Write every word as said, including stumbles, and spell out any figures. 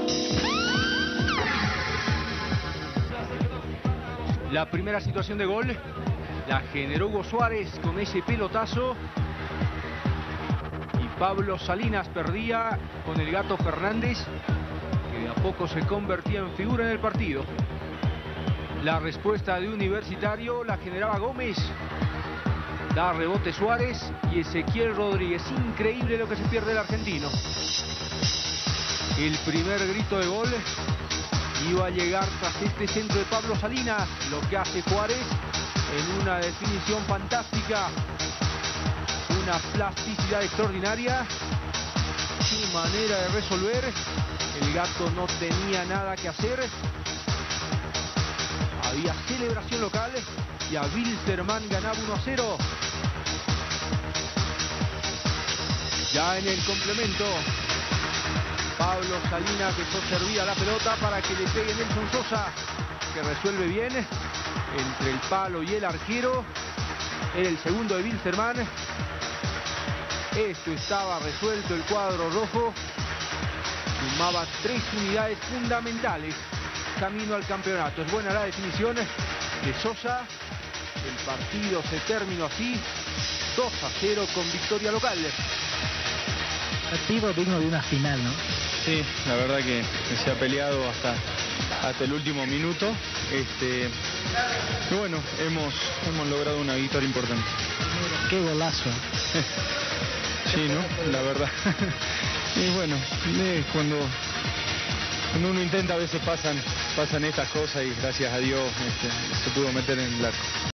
La primera situación de gol la generó Hugo Suárez con ese pelotazo. Y Pablo Salinas perdía con el Gato Fernández, que de a poco se convertía en figura en el partido. La respuesta de Universitario la generaba Gómez. Da rebote Suárez y Ezequiel Rodríguez. Increíble lo que se pierde el argentino. El primer grito de gol iba a llegar tras este centro de Pablo Salinas. Lo que hace Juárez en una definición fantástica. Una plasticidad extraordinaria. Qué manera de resolver. El Gato no tenía nada que hacer. Había celebración local y a Wilstermann ganaba uno a cero. Ya en el complemento, Pablo Salinas dejó servida la pelota para que le pegue Nelson Sosa, que resuelve bien entre el palo y el arquero. Era el segundo de Wilstermann. Esto estaba resuelto, el cuadro rojo sumaba tres unidades fundamentales camino al campeonato. Es buena la definición de Sosa. El partido se terminó así, dos a cero con victoria local. Partido digno de una final, ¿no? Sí, la verdad que se ha peleado hasta, hasta el último minuto. Este, y bueno, hemos, hemos logrado una victoria importante. Qué golazo. Sí, ¿no? La verdad. Y bueno, es cuando, cuando uno intenta, a veces pasan, pasan estas cosas y gracias a Dios este, se pudo meter en el arco.